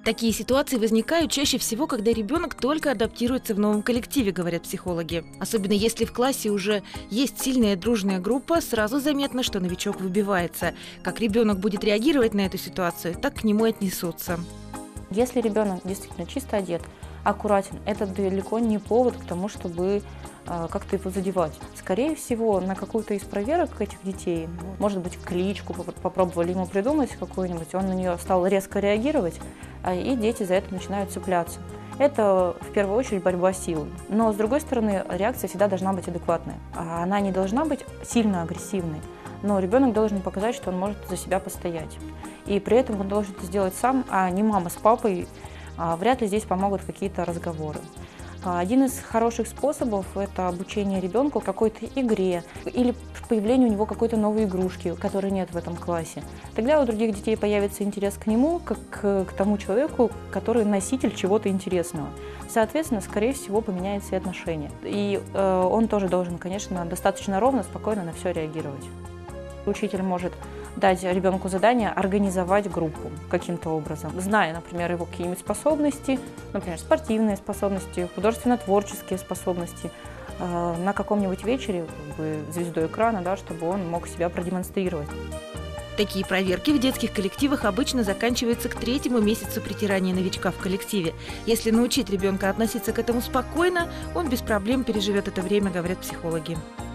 Такие ситуации возникают чаще всего, когда ребенок только адаптируется в новом коллективе, говорят психологи. Особенно если в классе уже есть сильная дружная группа, сразу заметно, что новичок выбивается. Как ребенок будет реагировать на эту ситуацию, так к нему и отнесутся. Если ребенок действительно чисто одет, аккуратен, это далеко не повод к тому, чтобы как-то его задевать. Скорее всего, на какую-то из проверок этих детей, может быть, кличку попробовали ему придумать какую-нибудь, он на нее стал резко реагировать, и дети за это начинают цепляться. Это, в первую очередь, борьба силой. Но, с другой стороны, реакция всегда должна быть адекватной. Она не должна быть сильно агрессивной, но ребенок должен показать, что он может за себя постоять. И при этом он должен это сделать сам, а не мама с папой. Вряд ли здесь помогут какие-то разговоры. Один из хороших способов – это обучение ребенку какой-то игре или появлению у него какой-то новой игрушки, которой нет в этом классе. Тогда у других детей появится интерес к нему, как к тому человеку, который носитель чего-то интересного. Соответственно, скорее всего, поменяется и отношение. И он тоже должен, конечно, достаточно ровно, спокойно на все реагировать. Учитель может дать ребенку задание организовать группу каким-то образом, зная, например, его какие-нибудь способности, например, спортивные способности, художественно-творческие способности, на каком-нибудь вечере звездой экрана, да, чтобы он мог себя продемонстрировать. Такие проверки в детских коллективах обычно заканчиваются к 3-му месяцу притирания новичка в коллективе. Если научить ребенка относиться к этому спокойно, он без проблем переживет это время, говорят психологи.